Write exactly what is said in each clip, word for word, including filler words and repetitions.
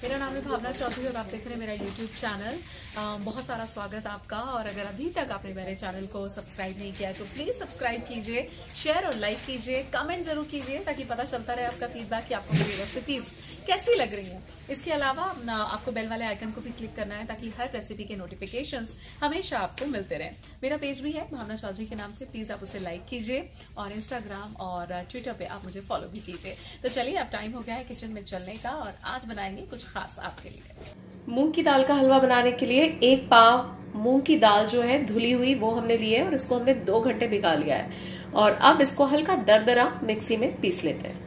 मेरा नाम है भावना चौधरी और आप देख रहे हैं मेरा यूट्यूब चैनल। बहुत सारा स्वागत आपका। और अगर अभी तक आपने मेरे चैनल को सब्सक्राइब नहीं किया है तो प्लीज सब्सक्राइब कीजिए, शेयर और लाइक कीजिए, कमेंट जरूर कीजिए ताकि पता चलता रहे आपका फीडबैक कि आपको मेरी रेसिपीज कैसी लग रही है। इसके अलावा आपको बेल वाले आइकन को भी क्लिक करना है ताकि हर रेसिपी के नोटिफिकेशंस हमेशा आपको मिलते रहे। मेरा पेज भी है भावना चौधरी के नाम से, प्लीज आप उसे लाइक कीजिए और इंस्टाग्राम और ट्विटर पे आप मुझे फॉलो भी कीजिए। तो चलिए अब टाइम हो गया है किचन में चलने का और आज बनाएंगे कुछ खास आपके लिए। मूंग की दाल का हलवा बनाने के लिए एक पाव मूंग की दाल जो है धुली हुई वो हमने ली है और इसको हमने दो घंटे भिगा लिया है और अब इसको हल्का दरदरा मिक्सी में पीस लेते हैं।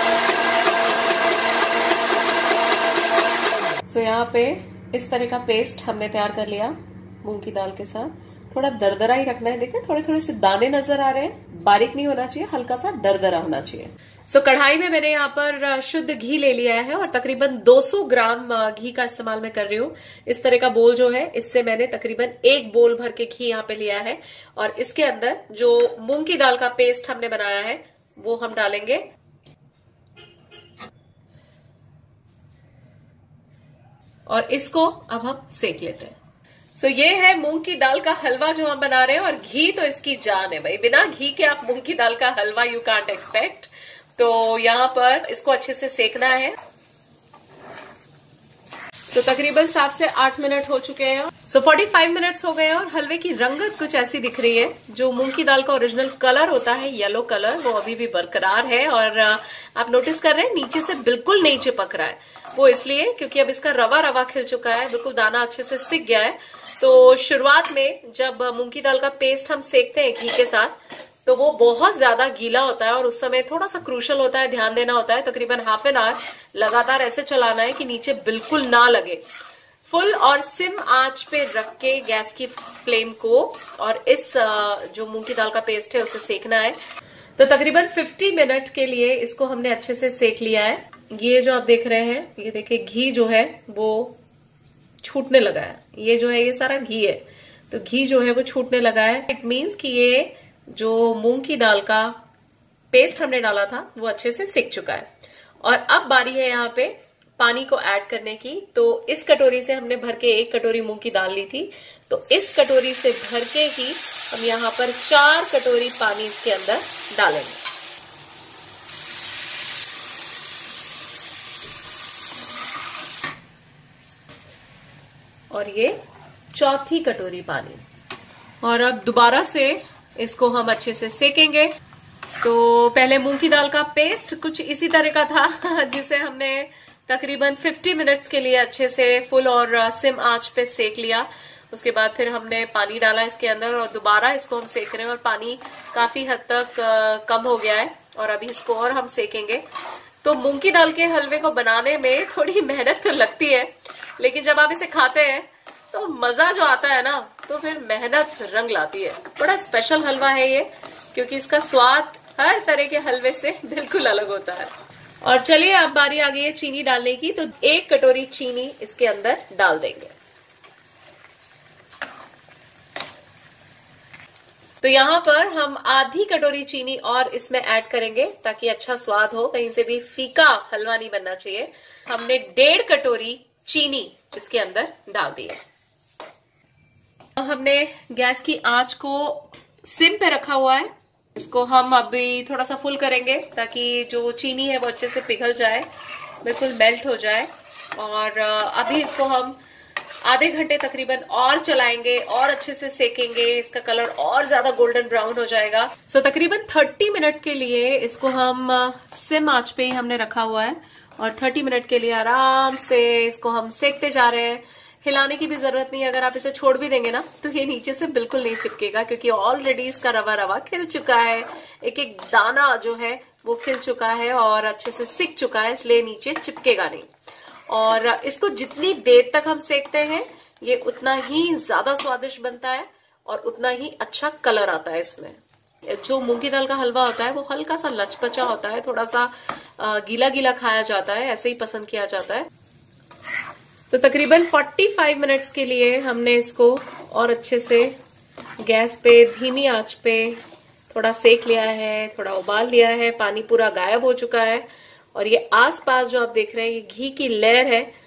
सो so, यहाँ पे इस तरह का पेस्ट हमने तैयार कर लिया मूंग की दाल के साथ। थोड़ा दरदरा ही रखना है, देखिए थोड़े थोड़े से दाने नजर आ रहे हैं, बारीक नहीं होना चाहिए, हल्का सा दरदरा होना चाहिए। सो so, कढ़ाई में मैंने यहाँ पर शुद्ध घी ले लिया है और तकरीबन दो सौ ग्राम घी का इस्तेमाल मैं कर रही हूँ। इस तरह का बोल जो है इससे मैंने तकरीबन एक बोल भर के घी यहाँ पे लिया है और इसके अंदर जो मूंग की दाल का पेस्ट हमने बनाया है वो हम डालेंगे और इसको अब हम सेक लेते हैं। सो so, ये है मूंग की दाल का हलवा जो हम बना रहे हैं और घी तो इसकी जान है भाई, बिना घी के आप मूंग की दाल का हलवा यू कांट एक्सपेक्ट। तो यहाँ पर इसको अच्छे से सेकना है। तो तकरीबन सात से आठ मिनट हो चुके हैं। सो so, पैंतालीस मिनट्स हो गए हैं और हलवे की रंगत कुछ ऐसी दिख रही है। जो मूंग की दाल का ओरिजिनल कलर होता है येलो कलर, वो अभी भी बरकरार है और आप नोटिस कर रहे हैं नीचे से बिल्कुल नहीं चिपक रहा है। वो इसलिए क्योंकि अब इसका रवा रवा खिल चुका है, बिल्कुल दाना अच्छे से सिक गया है। तो शुरुआत में जब मूंग की दाल का पेस्ट हम सेकते हैं घी के साथ तो वो बहुत ज्यादा गीला होता है और उस समय थोड़ा सा क्रूशल होता है, ध्यान देना होता है। तकरीबन हाफ एन आवर लगातार ऐसे चलाना है कि नीचे बिल्कुल ना लगे। फुल और सिम आंच पे रख के गैस की फ्लेम को और इस जो मूंग की दाल का पेस्ट है उसे सेकना है। तो तकरीबन पचास मिनट के लिए इसको हमने अच्छे से सेक लिया है। ये जो आप देख रहे हैं, ये देखिए घी जो है वो छूटने लगा है। ये जो है ये सारा घी है, तो घी जो है वो छूटने लगा है। इट मीन्स कि ये जो मूंग की दाल का पेस्ट हमने डाला था वो अच्छे से सिक चुका है। और अब बारी है यहाँ पे पानी को ऐड करने की। तो इस कटोरी से हमने भर के एक कटोरी मूंग की दाल ली थी, तो इस कटोरी से भर के ही हम यहाँ पर चार कटोरी पानी इसके अंदर डालेंगे। और ये चौथी कटोरी पानी। और अब दोबारा से इसको हम अच्छे से सेकेंगे। तो पहले मूंग की दाल का पेस्ट कुछ इसी तरह का था जिसे हमने तकरीबन पचास मिनट्स के लिए अच्छे से फुल और सिम आंच पे सेक लिया। उसके बाद फिर हमने पानी डाला इसके अंदर और दोबारा इसको हम सेक रहे हैं और पानी काफी हद तक कम हो गया है और अभी इसको और हम सेकेंगे। तो मूंग की दाल के हलवे को बनाने में थोड़ी मेहनत तो लगती है, लेकिन जब आप इसे खाते हैं तो मजा जो आता है ना, तो फिर मेहनत रंग लाती है। बड़ा स्पेशल हलवा है ये क्योंकि इसका स्वाद हर तरह के हलवे से बिल्कुल अलग होता है। और चलिए अब बारी आ गई है चीनी डालने की। तो एक कटोरी चीनी इसके अंदर डाल देंगे। तो यहाँ पर हम आधी कटोरी चीनी और इसमें ऐड करेंगे ताकि अच्छा स्वाद हो, कहीं से भी फीका हलवा नहीं बनना चाहिए। हमने डेढ़ कटोरी चीनी इसके अंदर डाल दी है। हमने गैस की आंच को सिम पे रखा हुआ है। इसको हम अभी थोड़ा सा फुल करेंगे ताकि जो चीनी है वो अच्छे से पिघल जाए, बिल्कुल मेल्ट हो जाए। और अभी इसको हम आधे घंटे तकरीबन और चलाएंगे और अच्छे से सेकेंगे। इसका कलर और ज्यादा गोल्डन ब्राउन हो जाएगा। सो so, तकरीबन तीस मिनट के लिए इसको हम सिम आंच पे ही हमने रखा हुआ है और तीस मिनट के लिए आराम से इसको हम सेकते जा रहे हैं। हिलाने की भी जरूरत नहीं है। अगर आप इसे छोड़ भी देंगे ना तो ये नीचे से बिल्कुल नहीं चिपकेगा क्योंकि ऑलरेडी इसका रवा रवा खिल चुका है। एक एक दाना जो है वो खिल चुका है और अच्छे से सिक चुका है, इसलिए नीचे चिपकेगा नहीं। और इसको जितनी देर तक हम सेकते हैं ये उतना ही ज्यादा स्वादिष्ट बनता है और उतना ही अच्छा कलर आता है इसमें। जो मूंग की दाल का हलवा होता है वो हल्का सा लचपचा होता है, थोड़ा सा गीला गीला खाया जाता है, ऐसे ही पसंद किया जाता है। तो तकरीबन पैंतालीस मिनट्स के लिए हमने इसको और अच्छे से गैस पे धीमी आंच पे थोड़ा सेक लिया है, थोड़ा उबाल लिया है। पानी पूरा गायब हो चुका है और ये आसपास जो आप देख रहे हैं ये घी की लेयर है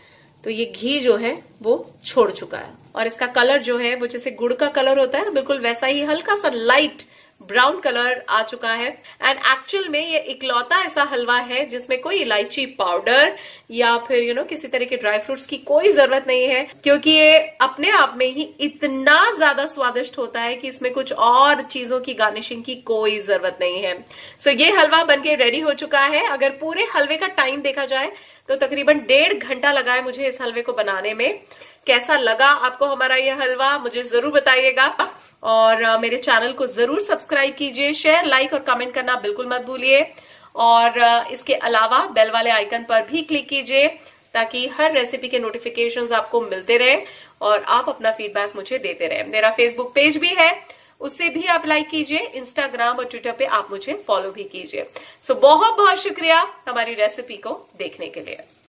तो ये घी जो है वो छोड़ चुका है और इसका कलर जो है वो जैसे गुड़ का कलर होता है बिल्कुल वैसा ही हल्का सा लाइट ब्राउन कलर आ चुका है। एंड एक्चुअल में ये इकलौता ऐसा हलवा है जिसमें कोई इलायची पाउडर या फिर यू you नो know, किसी तरह के ड्राई फ्रूट्स की कोई जरूरत नहीं है, क्योंकि ये अपने आप में ही इतना ज्यादा स्वादिष्ट होता है कि इसमें कुछ और चीजों की गार्निशिंग की कोई जरूरत नहीं है। सो so, ये हलवा बनके रेडी हो चुका है। अगर पूरे हलवे का टाइम देखा जाए तो तकरीबन डेढ़ घंटा लगा है मुझे इस हलवे को बनाने में। कैसा लगा आपको हमारा ये हलवा मुझे जरूर बताइएगा और मेरे चैनल को जरूर सब्सक्राइब कीजिए, शेयर लाइक और कमेंट करना बिल्कुल मत भूलिए और इसके अलावा बेल वाले आइकन पर भी क्लिक कीजिए ताकि हर रेसिपी के नोटिफिकेशंस आपको मिलते रहे और आप अपना फीडबैक मुझे देते रहे। मेरा फेसबुक पेज भी है, उससे भी आप लाइक कीजिए, इंस्टाग्राम और ट्विटर पे आप मुझे फॉलो भी कीजिए। सो बहुत बहुत शुक्रिया हमारी रेसिपी को देखने के लिए।